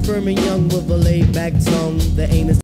firm and young with a laid back tongue. The aim is